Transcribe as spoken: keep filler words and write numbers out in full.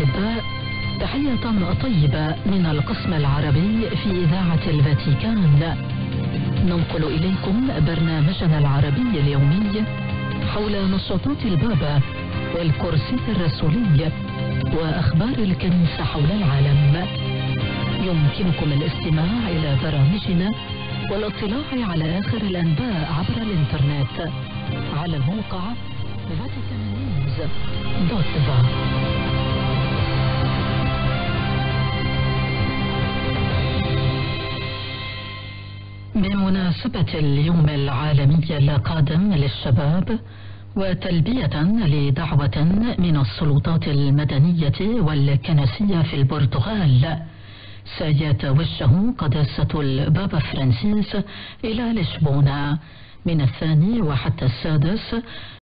الأحباء، تحية طيبة من القسم العربي في إذاعة الفاتيكان. ننقل إليكم برنامجنا العربي اليومي حول نشاطات البابا والكرسي الرسولي وأخبار الكنيسة حول العالم. يمكنكم الاستماع إلى برامجنا والاطلاع على آخر الأنباء عبر الإنترنت على الموقع فاتيكان نيوز دوت فا. بمناسبة اليوم العالمي القادم للشباب، وتلبية لدعوة من السلطات المدنية والكنسية في البرتغال، سيتوجه قداسة البابا فرانسيس إلى لشبونة من الثاني وحتى السادس